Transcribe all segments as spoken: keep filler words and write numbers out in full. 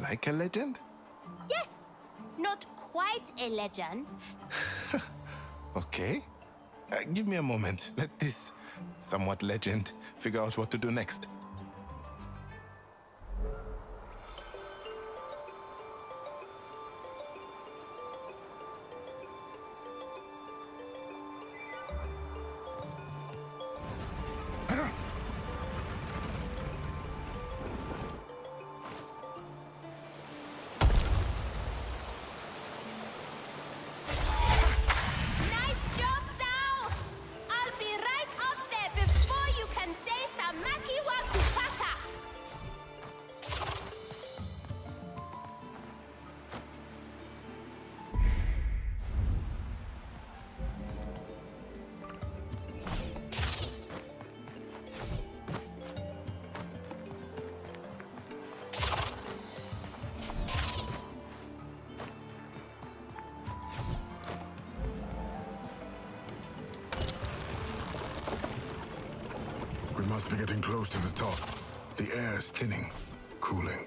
Like a legend? Yes, not quite a legend. Okay. Uh, give me a moment. Let this somewhat legend figure out what to do next. We must be getting close to the top. The air is thinning, cooling.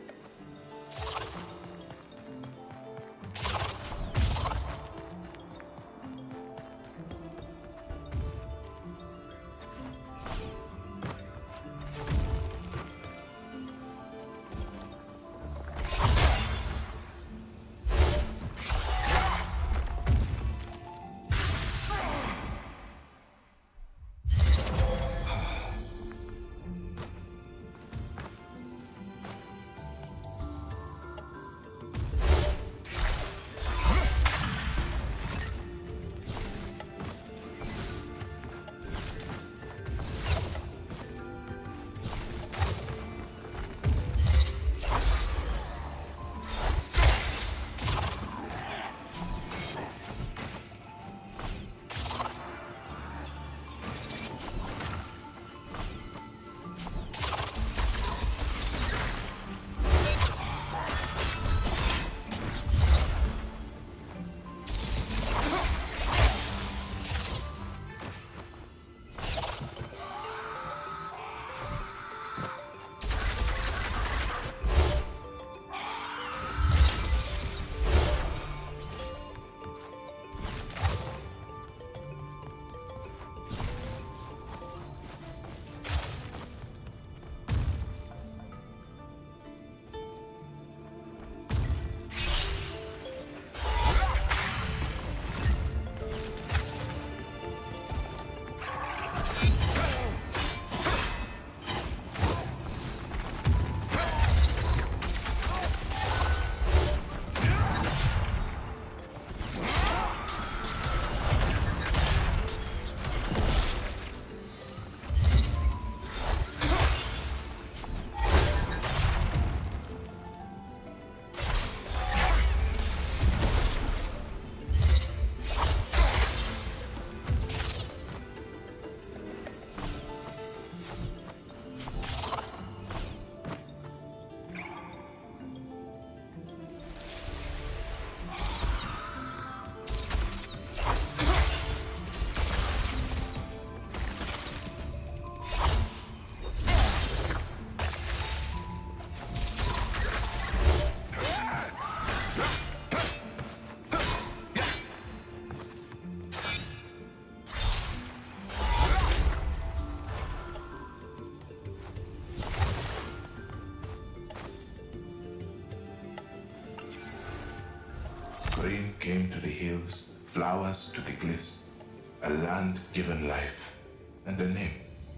Rain came to the hills, flowers to the cliffs, a land given life, and a name,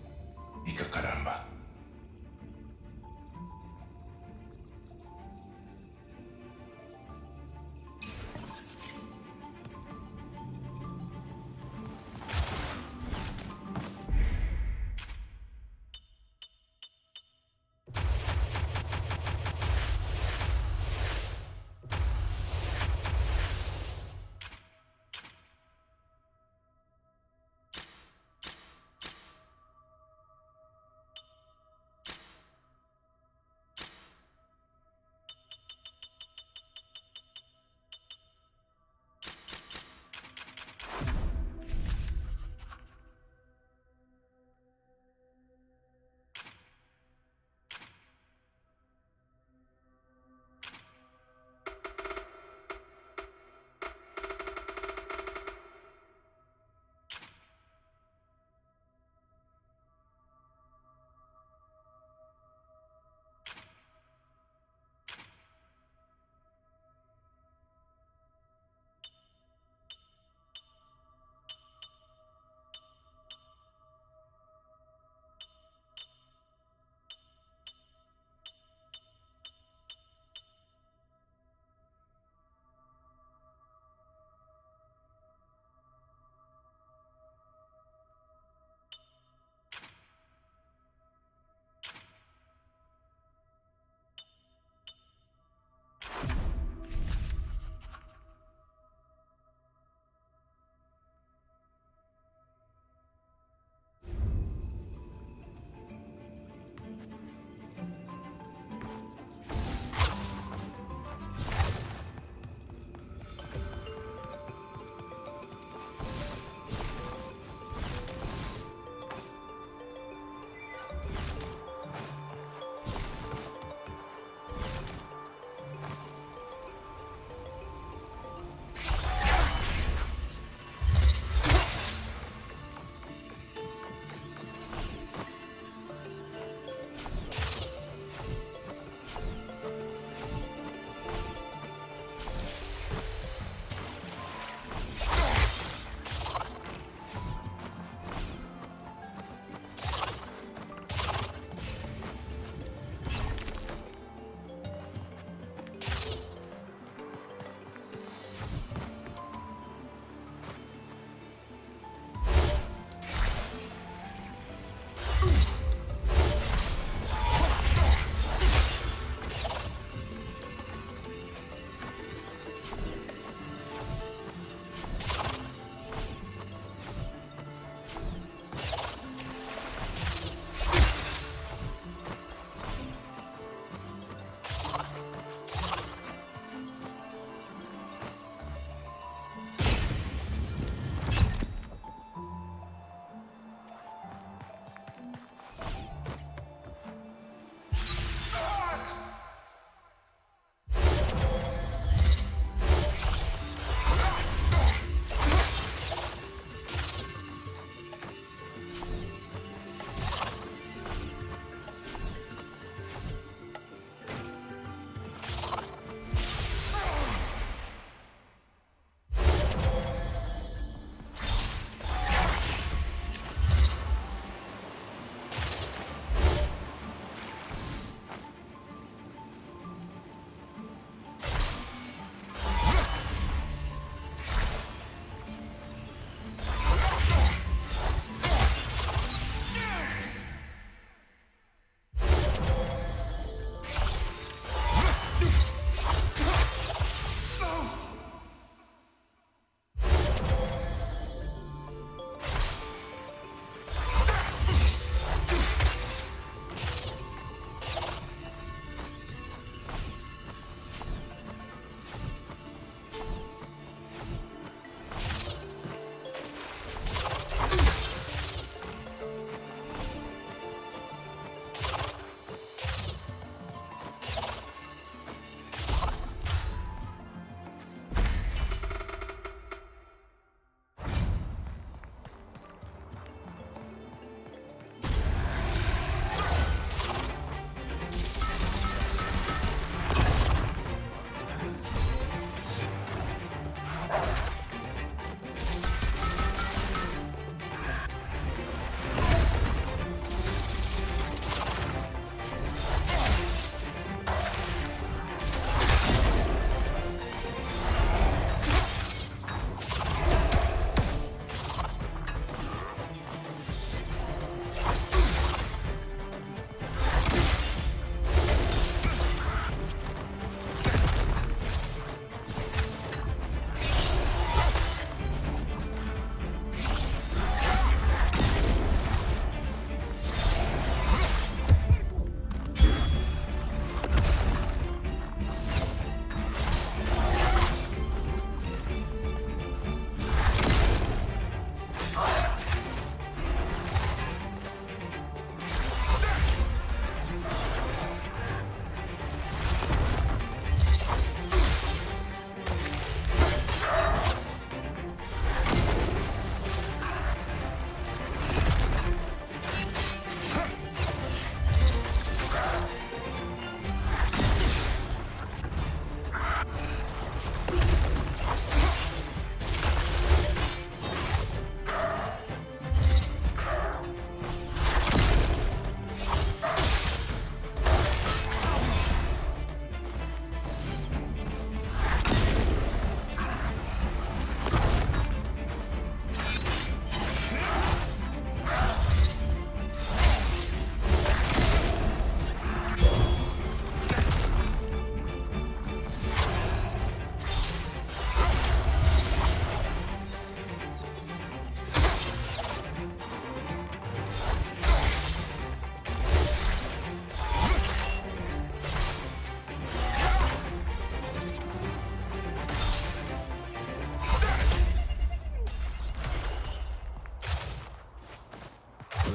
Ikakaramba.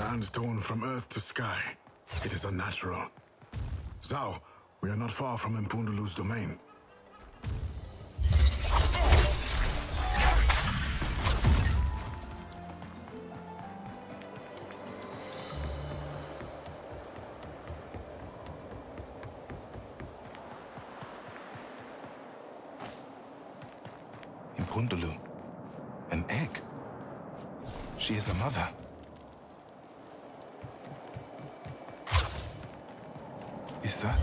Land torn from earth to sky. It is unnatural. Zhao, we are not far from Impundulu's domain. Impundulu. An egg. She is a mother. Is that...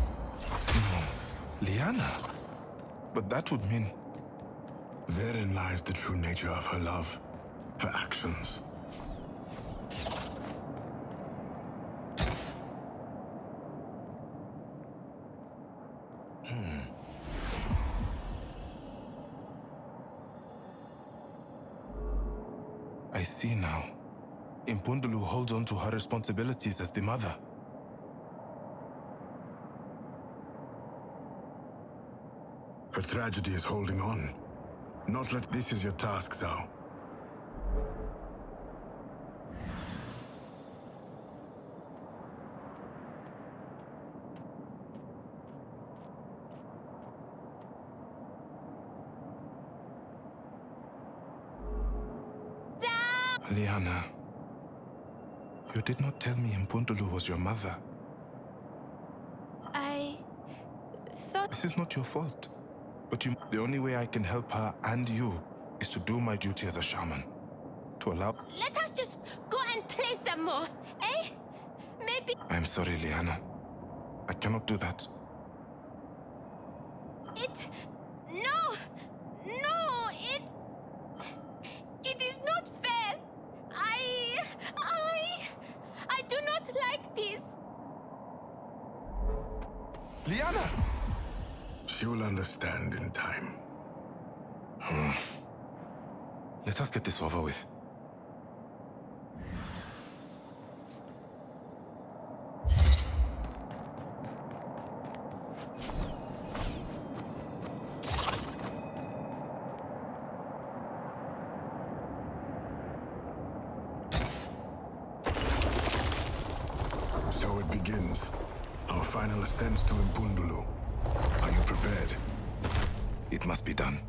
No. Liana? But that would mean... Therein lies the true nature of her love. Her actions. Hmm. I see now. Impundulu holds on to her responsibilities as the mother. Her tragedy is holding on. Not let this is your task, Zhao. Liana, you did not tell me Impundulu was your mother. I thought... This is not your fault. But you, the only way I can help her and you is to do my duty as a shaman. To allow... Let us just go and play some more, eh? Maybe... I'm sorry, Liana. I cannot do that. It... No! No! It... It is not fair! I... I... I do not like this! Liana! She will understand in time. Let us get this over with. So it begins. Our final ascent to Impundulu. Are you prepared? It must be done.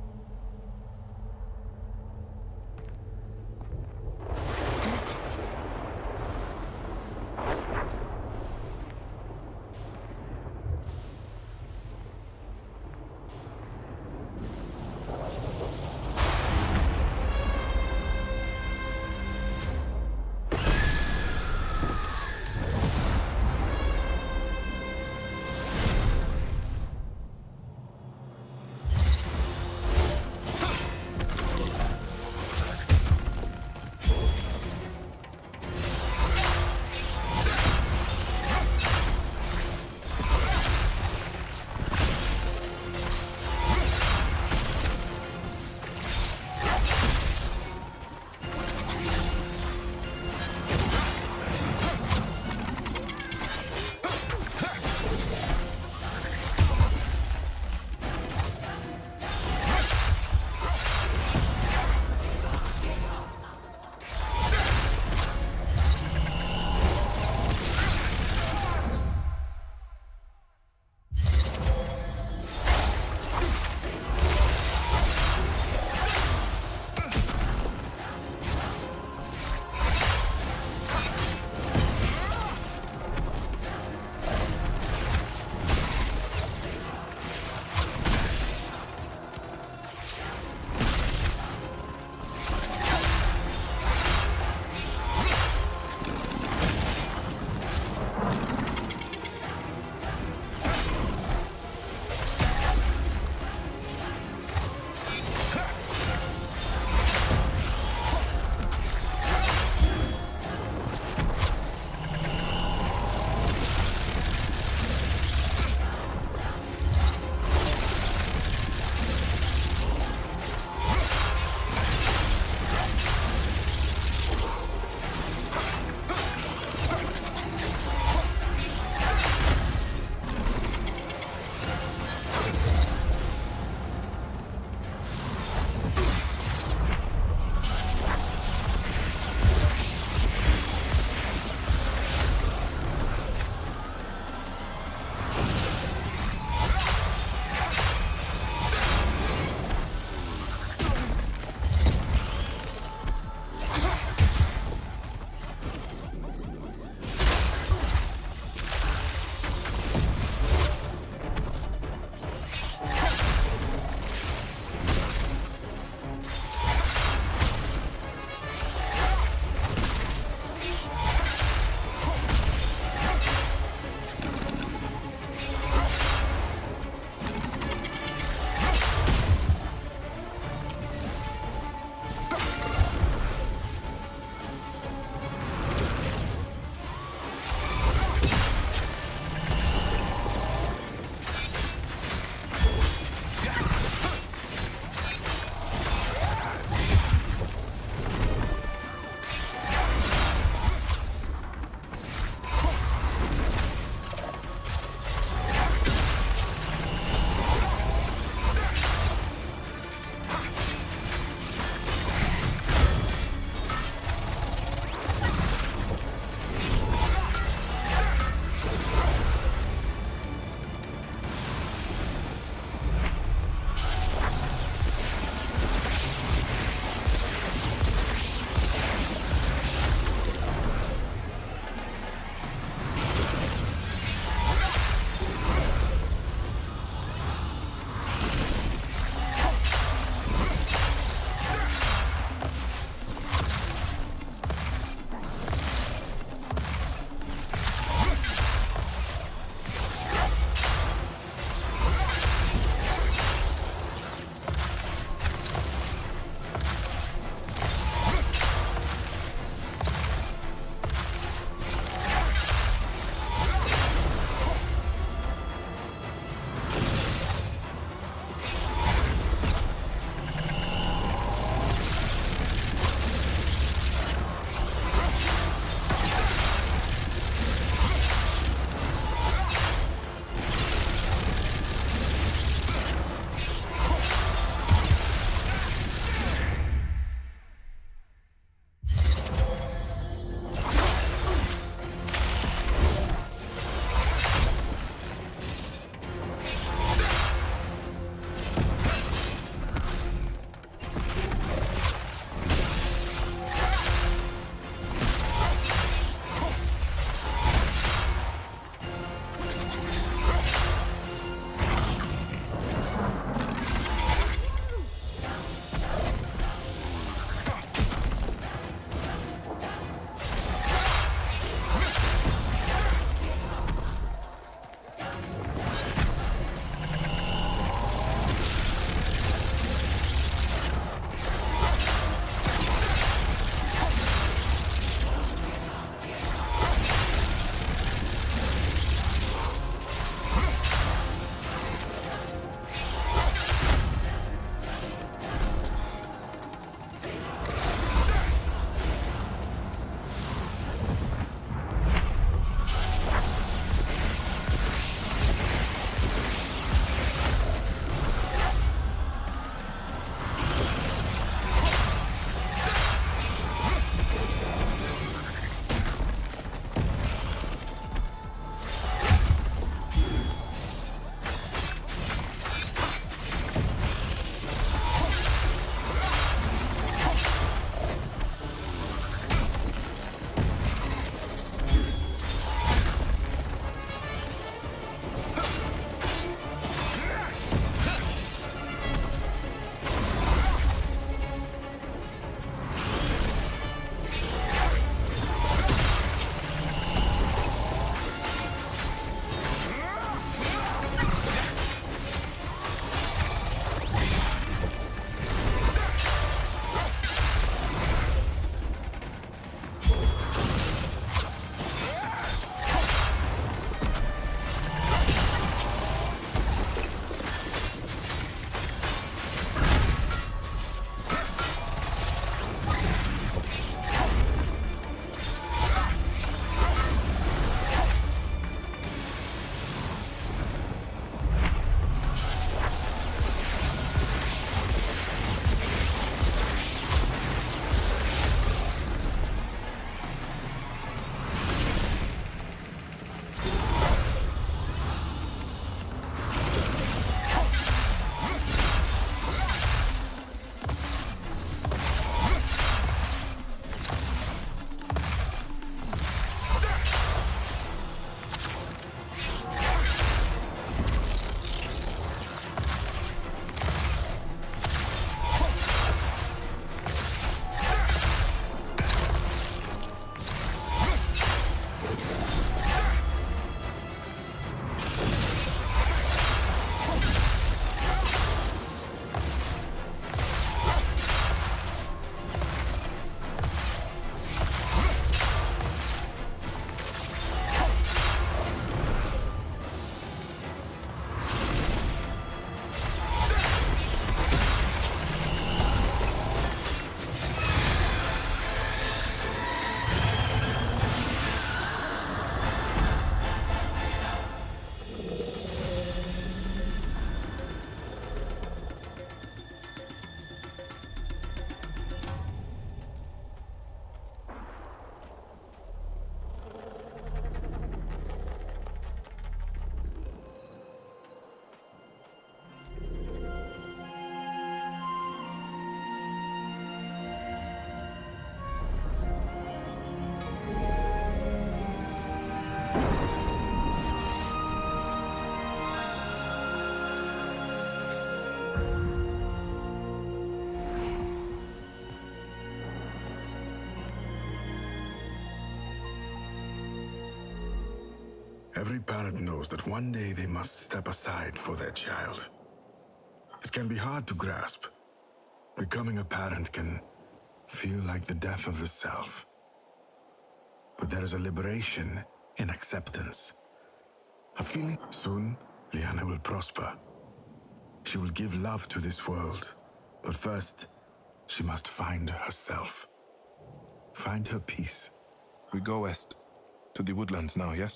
Every parent knows that one day they must step aside for their child. It can be hard to grasp. Becoming a parent can feel like the death of the self. But there is a liberation in acceptance. A feeling soon, Liana will prosper. She will give love to this world. But first, she must find herself. Find her peace. We go west, to the woodlands now, yes?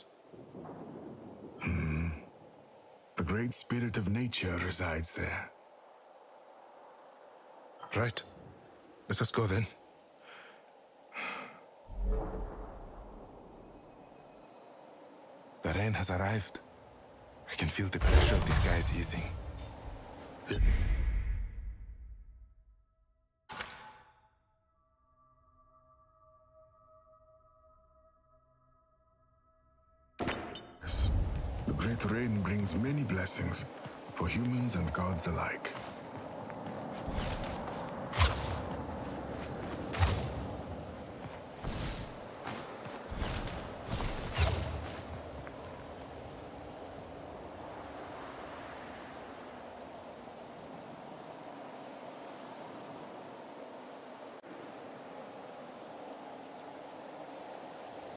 Hmm. The great spirit of nature resides there. Right. Let us go then. The rain has arrived. I can feel the pressure of the skies easing. Yes. The great rain brings many blessings for humans and gods alike.